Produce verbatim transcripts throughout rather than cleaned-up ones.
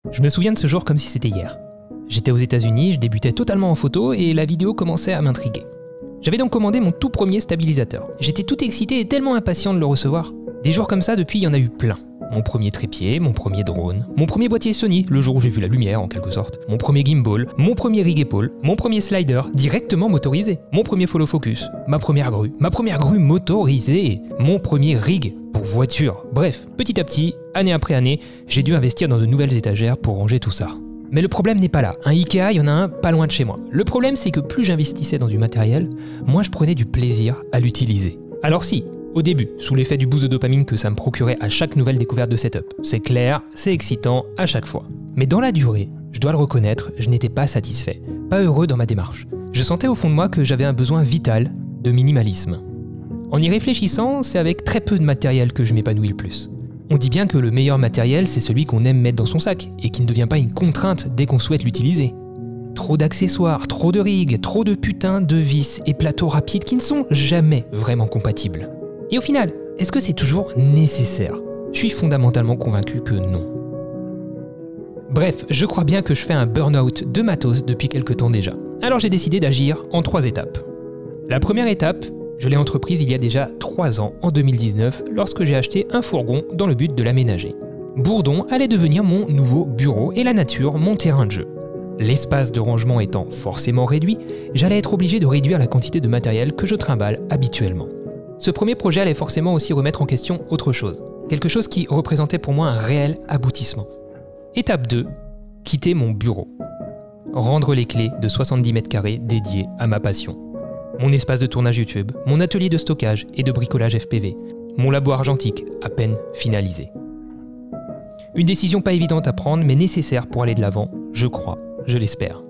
Je me souviens de ce jour comme si c'était hier. J'étais aux États-Unis, je débutais totalement en photo et la vidéo commençait à m'intriguer. J'avais donc commandé mon tout premier stabilisateur. J'étais tout excité et tellement impatient de le recevoir. Des jours comme ça, depuis, il y en a eu plein. Mon premier trépied, mon premier drone, mon premier boîtier Sony, le jour où j'ai vu la lumière en quelque sorte, mon premier gimbal, mon premier rig épaule, mon premier slider directement motorisé, mon premier follow focus, ma première grue, ma première grue motorisée, mon premier rig pour voiture. Bref, petit à petit, année après année, j'ai dû investir dans de nouvelles étagères pour ranger tout ça. Mais le problème n'est pas là. Un Ikea, il y en a un pas loin de chez moi. Le problème, c'est que plus j'investissais dans du matériel, moins je prenais du plaisir à l'utiliser. Alors si, au début, sous l'effet du boost de dopamine que ça me procurait à chaque nouvelle découverte de setup. C'est clair, c'est excitant à chaque fois. Mais dans la durée, je dois le reconnaître, je n'étais pas satisfait, pas heureux dans ma démarche. Je sentais au fond de moi que j'avais un besoin vital de minimalisme. En y réfléchissant, c'est avec très peu de matériel que je m'épanouis le plus. On dit bien que le meilleur matériel, c'est celui qu'on aime mettre dans son sac et qui ne devient pas une contrainte dès qu'on souhaite l'utiliser. Trop d'accessoires, trop de rigs, trop de putains de vis et plateaux rapides qui ne sont jamais vraiment compatibles. Et au final, est-ce que c'est toujours nécessaire? Je suis fondamentalement convaincu que non. Bref, je crois bien que je fais un burn-out de matos depuis quelque temps déjà. Alors j'ai décidé d'agir en trois étapes. La première étape, je l'ai entreprise il y a déjà trois ans, en deux mille dix-neuf, lorsque j'ai acheté un fourgon dans le but de l'aménager. Bourdon allait devenir mon nouveau bureau et la nature mon terrain de jeu. L'espace de rangement étant forcément réduit, j'allais être obligé de réduire la quantité de matériel que je trimballe habituellement. Ce premier projet allait forcément aussi remettre en question autre chose. Quelque chose qui représentait pour moi un réel aboutissement. Étape deux, quitter mon bureau. Rendre les clés de soixante-dix mètres carrés dédiés à ma passion. Mon espace de tournage YouTube, mon atelier de stockage et de bricolage F P V, mon labo argentique à peine finalisé. Une décision pas évidente à prendre mais nécessaire pour aller de l'avant, je crois, je l'espère.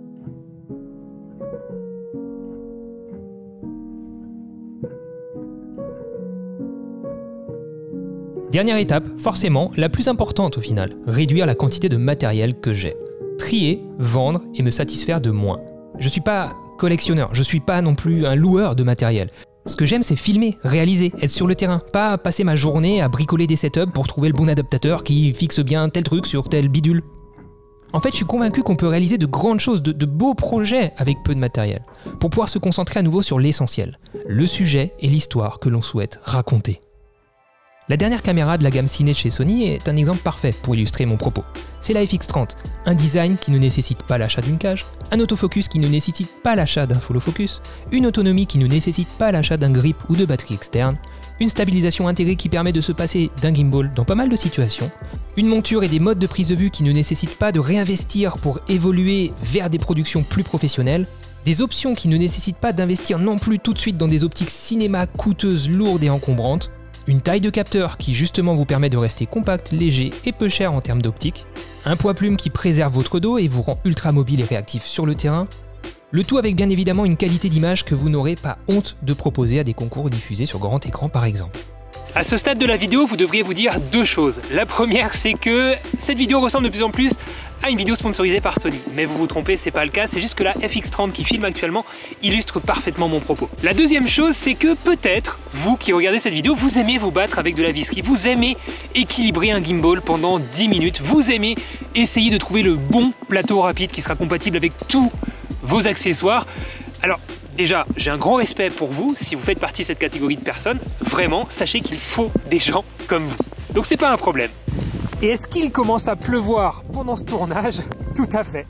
Dernière étape, forcément la plus importante au final, réduire la quantité de matériel que j'ai. Trier, vendre et me satisfaire de moins. Je suis pas collectionneur, je suis pas non plus un loueur de matériel. Ce que j'aime, c'est filmer, réaliser, être sur le terrain, pas passer ma journée à bricoler des setups pour trouver le bon adaptateur qui fixe bien tel truc sur tel bidule. En fait, je suis convaincu qu'on peut réaliser de grandes choses, de, de beaux projets avec peu de matériel, pour pouvoir se concentrer à nouveau sur l'essentiel, le sujet et l'histoire que l'on souhaite raconter. La dernière caméra de la gamme ciné de chez Sony est un exemple parfait pour illustrer mon propos. C'est la F X trente, un design qui ne nécessite pas l'achat d'une cage, un autofocus qui ne nécessite pas l'achat d'un follow focus, une autonomie qui ne nécessite pas l'achat d'un grip ou de batterie externe, une stabilisation intégrée qui permet de se passer d'un gimbal dans pas mal de situations, une monture et des modes de prise de vue qui ne nécessitent pas de réinvestir pour évoluer vers des productions plus professionnelles, des options qui ne nécessitent pas d'investir non plus tout de suite dans des optiques cinéma coûteuses, lourdes et encombrantes, une taille de capteur qui justement vous permet de rester compact, léger et peu cher en termes d'optique, un poids plume qui préserve votre dos et vous rend ultra mobile et réactif sur le terrain, le tout avec bien évidemment une qualité d'image que vous n'aurez pas honte de proposer à des concours diffusés sur grand écran par exemple. À ce stade de la vidéo, vous devriez vous dire deux choses. La première, c'est que cette vidéo ressemble de plus en plus à une vidéo sponsorisée par Sony. Mais vous vous trompez, c'est pas le cas, c'est juste que la F X trente qui filme actuellement illustre parfaitement mon propos. La deuxième chose, c'est que peut-être, vous qui regardez cette vidéo, vous aimez vous battre avec de la visserie, vous aimez équilibrer un gimbal pendant dix minutes, vous aimez essayer de trouver le bon plateau rapide qui sera compatible avec tous vos accessoires. Alors, déjà, j'ai un grand respect pour vous, si vous faites partie de cette catégorie de personnes, vraiment, sachez qu'il faut des gens comme vous. Donc c'est pas un problème. Et est-ce qu'il commence à pleuvoir pendant ce tournage? Tout à fait.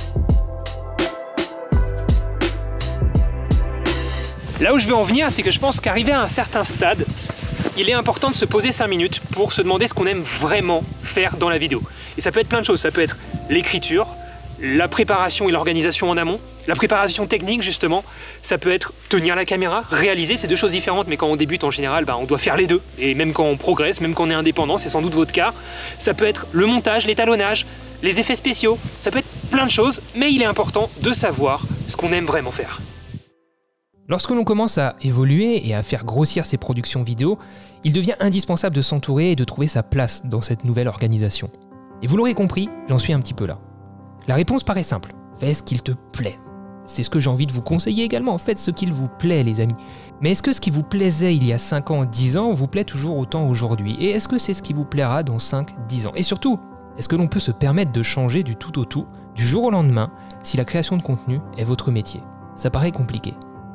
Là où je veux en venir, c'est que je pense qu'arrivé à un certain stade, il est important de se poser cinq minutes pour se demander ce qu'on aime vraiment faire dans la vidéo. Et ça peut être plein de choses, ça peut être l'écriture, la préparation et l'organisation en amont, la préparation technique justement, ça peut être tenir la caméra, réaliser, c'est deux choses différentes, mais quand on débute en général, bah, on doit faire les deux. Et même quand on progresse, même quand on est indépendant, c'est sans doute votre cas, ça peut être le montage, l'étalonnage, les effets spéciaux, ça peut être plein de choses, mais il est important de savoir ce qu'on aime vraiment faire. Lorsque l'on commence à évoluer et à faire grossir ses productions vidéo, il devient indispensable de s'entourer et de trouver sa place dans cette nouvelle organisation. Et vous l'aurez compris, j'en suis un petit peu là. La réponse paraît simple, fais ce qu'il te plaît. C'est ce que j'ai envie de vous conseiller également, faites ce qu'il vous plaît les amis. Mais est-ce que ce qui vous plaisait il y a cinq ans, dix ans, vous plaît toujours autant aujourd'hui? Et est-ce que c'est ce qui vous plaira dans cinq, dix ans? Et surtout, Est-ce que l'on peut se permettre de changer du tout au tout, du jour au lendemain, si la création de contenu est votre métier? Ça paraît compliqué.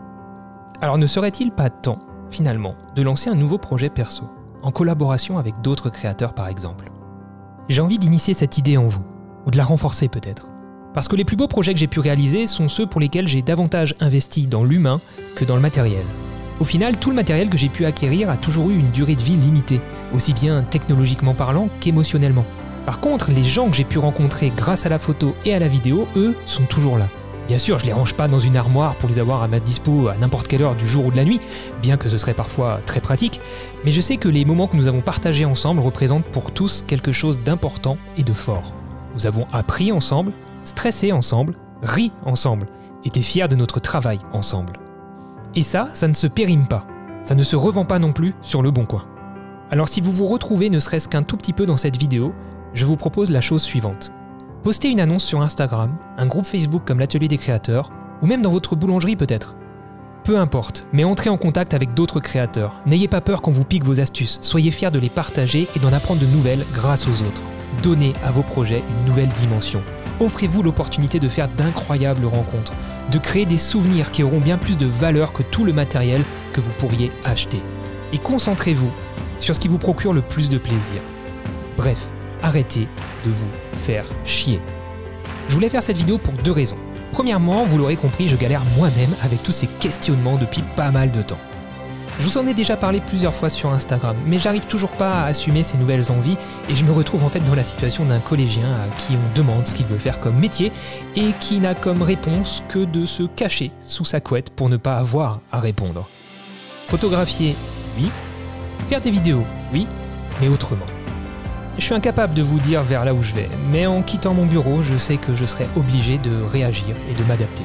Alors ne serait-il pas temps, finalement, de lancer un nouveau projet perso, en collaboration avec d'autres créateurs par exemple? J'ai envie d'initier cette idée en vous, ou de la renforcer peut-être. Parce que les plus beaux projets que j'ai pu réaliser sont ceux pour lesquels j'ai davantage investi dans l'humain que dans le matériel. Au final, tout le matériel que j'ai pu acquérir a toujours eu une durée de vie limitée, aussi bien technologiquement parlant qu'émotionnellement. Par contre, les gens que j'ai pu rencontrer grâce à la photo et à la vidéo, eux, sont toujours là. Bien sûr, je les range pas dans une armoire pour les avoir à ma dispo à n'importe quelle heure du jour ou de la nuit, bien que ce serait parfois très pratique, mais je sais que les moments que nous avons partagés ensemble représentent pour tous quelque chose d'important et de fort. Nous avons appris ensemble, stressé ensemble, ri ensemble, été fiers de notre travail ensemble. Et ça, ça ne se périme pas, ça ne se revend pas non plus sur le bon coin. Alors si vous vous retrouvez ne serait-ce qu'un tout petit peu dans cette vidéo, je vous propose la chose suivante. Postez une annonce sur Instagram, un groupe Facebook comme l'Atelier des créateurs, ou même dans votre boulangerie peut-être. Peu importe, mais entrez en contact avec d'autres créateurs. N'ayez pas peur qu'on vous pique vos astuces, soyez fiers de les partager et d'en apprendre de nouvelles grâce aux autres. Donnez à vos projets une nouvelle dimension. Offrez-vous l'opportunité de faire d'incroyables rencontres, de créer des souvenirs qui auront bien plus de valeur que tout le matériel que vous pourriez acheter. Et concentrez-vous sur ce qui vous procure le plus de plaisir. Bref, arrêtez de vous faire chier. Je voulais faire cette vidéo pour deux raisons. Premièrement, vous l'aurez compris, je galère moi-même avec tous ces questionnements depuis pas mal de temps. Je vous en ai déjà parlé plusieurs fois sur Instagram, mais j'arrive toujours pas à assumer ces nouvelles envies et je me retrouve en fait dans la situation d'un collégien à qui on demande ce qu'il veut faire comme métier et qui n'a comme réponse que de se cacher sous sa couette pour ne pas avoir à répondre. Photographier, oui. Faire des vidéos, oui, mais autrement. Je suis incapable de vous dire vers là où je vais, mais en quittant mon bureau, je sais que je serai obligé de réagir et de m'adapter.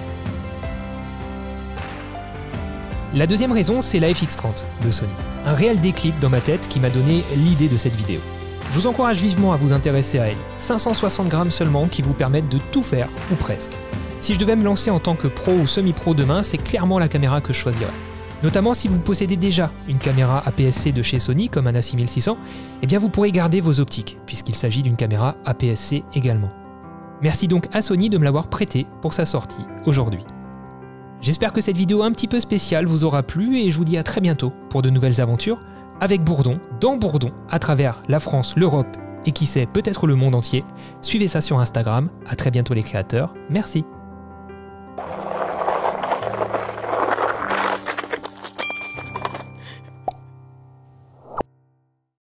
La deuxième raison, c'est la F X trente de Sony. Un réel déclic dans ma tête qui m'a donné l'idée de cette vidéo. Je vous encourage vivement à vous intéresser à elle. cinq cent soixante grammes seulement qui vous permettent de tout faire, ou presque. Si je devais me lancer en tant que pro ou semi-pro demain, c'est clairement la caméra que je choisirais. Notamment si vous possédez déjà une caméra A P S C de chez Sony, comme un A six mille six cents, eh bien vous pourrez garder vos optiques, puisqu'il s'agit d'une caméra A P S C également. Merci donc à Sony de me l'avoir prêté pour sa sortie aujourd'hui. J'espère que cette vidéo un petit peu spéciale vous aura plu et je vous dis à très bientôt pour de nouvelles aventures avec Bourdon, dans Bourdon, à travers la France, l'Europe et qui sait peut-être le monde entier. Suivez ça sur Instagram. À très bientôt les créateurs. Merci.